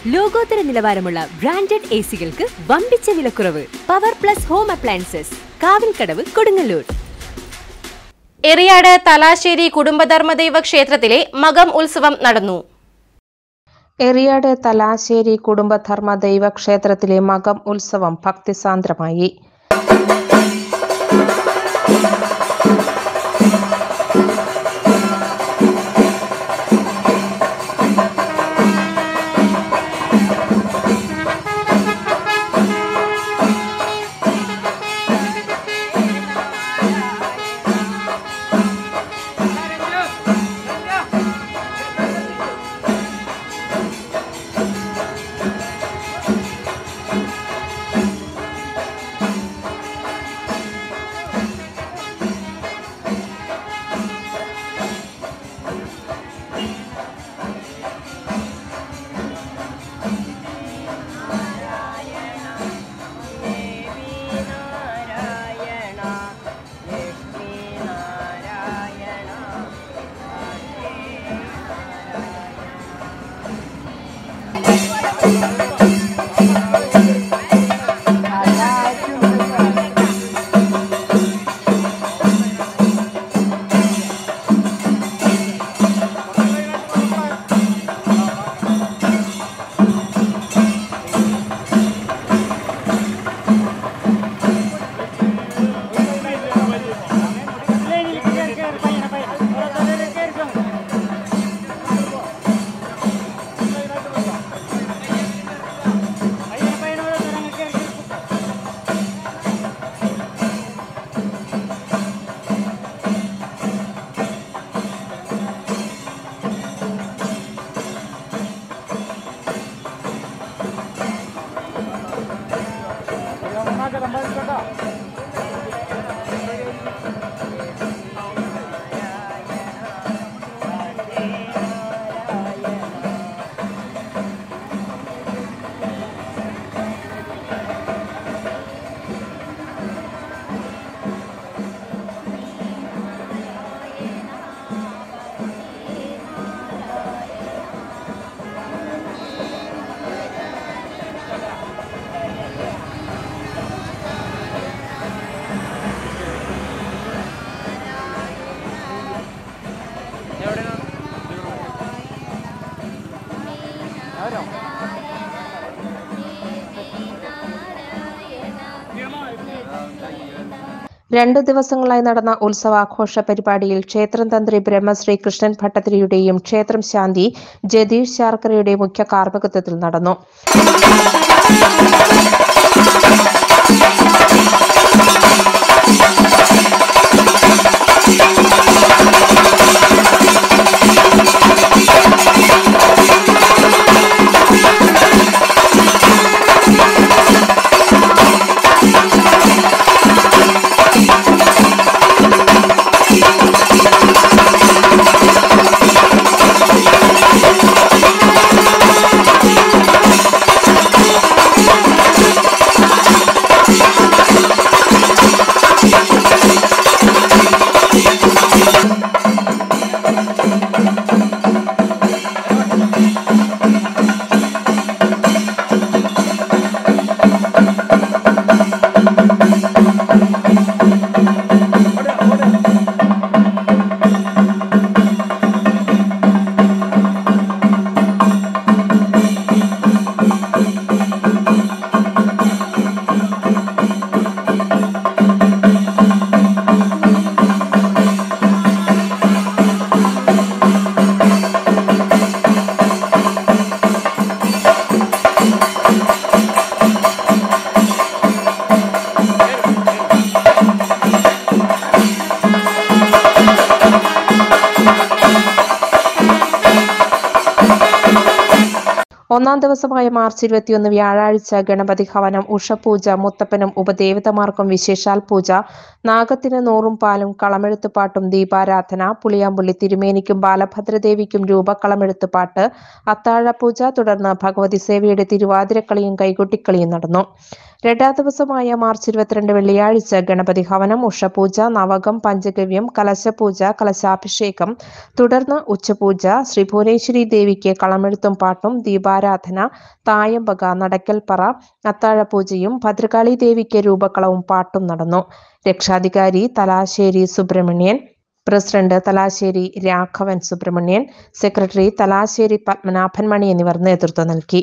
ലോകോത്തര നിലവാരമുള്ള ബ്രാൻഡഡ് എസികൾക്ക് വമ്പിച്ച വിലക്കുറവ്. Power plus home appliances, Kavilkadavu, Kodungallur. Eriyad Thalassery കുടുംബധർമ്മദൈവ ക്ഷേത്രത്തിലെ മകം ഉത്സവം നടന്നു. എറിയാട് തലാശ്ശേരി കുടുംബധർമ്മദൈവ ക്ഷേത്രത്തിലെ മകം ഉത്സവം ഭക്തിസാന്ദ്രമായി. രണ്ടു ദിവസങ്ങളായി നടന്ന ഉത്സവാഘോഷ പരിപാടിയിൽ ക്ഷേത്രം തന്ത്രി ബ്രഹ്മശ്രീ കൃഷ്ണൻ ഭട്ടതിരിയുടെയും ക്ഷേത്രം ശാന്തി ജതീഷ് ശാർക്കരയുടെയും മുഖ്യ കാർമ്മികത്വത്തിൽ നടന്നു. ഒന്നാം ദിവസമായ മാർച്ച് 21 വ്യാഴാഴ്ച ഗണപതി ഹവനം, ഉഷപൂജ, മുത്തപ്പനും ഉപദേവതമാർക്കും വിശേഷാൽ പൂജ, നാഗത്തിന് 100 പാലും കളമെഴുത്തുപാട്ടും ദീപാരാധന, പുളിയാമ്പുള്ളി തിരുമേനിക്കും ബാലഭദ്രദേവിക്കും രൂപക്കളമെഴുത്തുപാട്ട്, അത്താഴപൂജ, തുടർന്ന് ഭഗവതി സേവയുടെ തിരുവാതിരക്കളിയും കൈകൊട്ടിക്കളിയും നടന്നു. രണ്ടാം ദിവസമായ മാർച്ച് 22 വെള്ളിയാഴ്ച ഗണപതി ഹവനം, ഉഷപൂജ, നവകം, പഞ്ചഗവ്യം, കലശപൂജ, കലശാഭിഷേകം, തുടർന്ന് ഉച്ചപൂജ, ശ്രീ ഭുവനേശ്വരി ദേവിക്ക് കളമെഴുത്തും പാട്ടും, ദീപാരാധന, തായമ്പക, നടക്കൽപ്പറ, അത്താഴപൂജയും ഭദ്രകാളി ദേവിക്ക് രൂപക്കളവും പാട്ടും നടന്നു. രക്ഷാധികാരി തലാശ്ശേരി സുബ്രഹ്മണ്യൻ, പ്രസിഡന്റ് തലാശ്ശേരി രാഘവൻ സുബ്രഹ്മണ്യൻ, സെക്രട്ടറി തലാശ്ശേരി പത്മനാഭൻ മണി എന്നിവർ നേതൃത്വം നൽകി.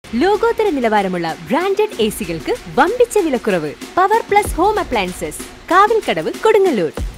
ലോകോത്തര നിലവാരമുള്ള ബ്രാൻഡഡ് എസികൾക്ക് വമ്പിച്ച വിലക്കുറവ്. Power plus home appliances, Kavilkadavu, Kodungallur.